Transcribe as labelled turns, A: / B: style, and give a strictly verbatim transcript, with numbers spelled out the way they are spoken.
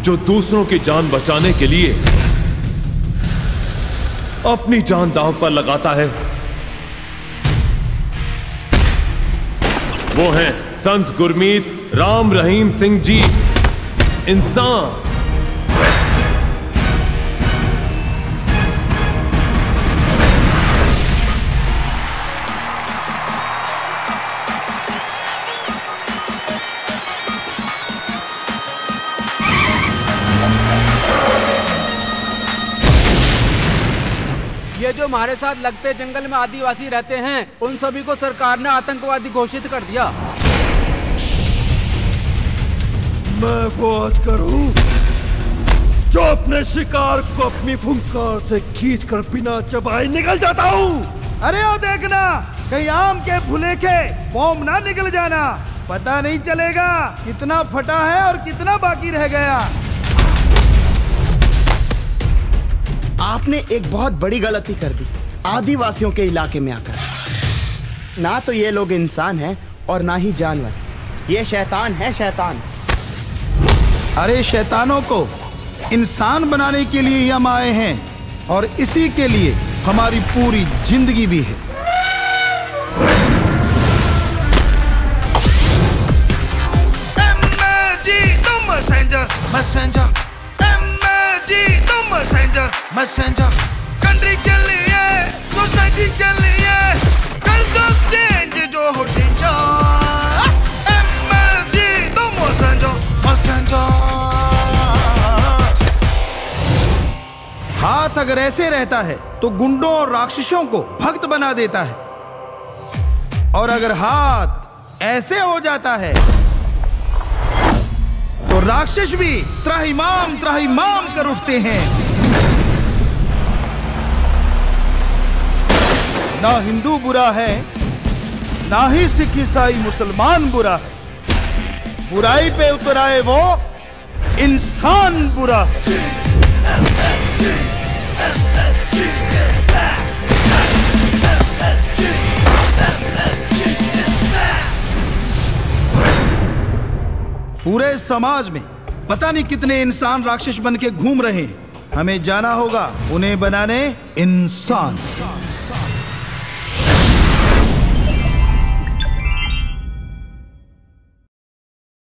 A: जो दूसरों की जान बचाने के लिए अपनी जान दांव पर लगाता है, वो हैं संत गुरमीत राम रहीम सिंह जी इंसान।
B: ये जो हमारे साथ लगते जंगल में आदिवासी रहते हैं, उन सभी को सरकार ने आतंकवादी घोषित कर दिया।
C: मैं वो अजगर हूँ जो अपने शिकार को अपनी फुंकार से खींचकर बिना चबाए निकल जाता हूँ।
D: अरे ओ देखना, कहीं आम के फूले के बॉम्ब ना निकल जाना, पता नहीं चलेगा कितना फटा है और कितना बाकी रह गया।
E: आपने एक बहुत बड़ी गलती कर दी आदिवासियों के इलाके में आकर। ना तो ये लोग इंसान हैं और ना ही जानवर, ये शैतान है, शैतान।
D: अरे शैतानों को इंसान बनाने के लिए ही हम आए हैं और इसी के लिए हमारी पूरी जिंदगी भी है।
F: Messenger messenger messenger messenger country के लिए, सोसाइटी के लिए कर दो चेंज जो हो डेंजर। एमएसजी तो मैसेंजर मैसेंजर।
D: हाथ अगर ऐसे रहता है तो गुंडों और राक्षसों को भक्त बना देता है, और अगर हाथ ऐसे हो जाता है तो राक्षस भी त्राहिमाम त्राहिमाम कर उठते हैं। ना हिंदू बुरा है, ना ही सिख ईसाई मुसलमान बुरा है, बुराई पे उतर आए वो इंसान बुरा है। पूरे समाज में पता नहीं कितने इंसान राक्षस बन के घूम रहे हैं। हमें जाना होगा उन्हें बनाने इंसान।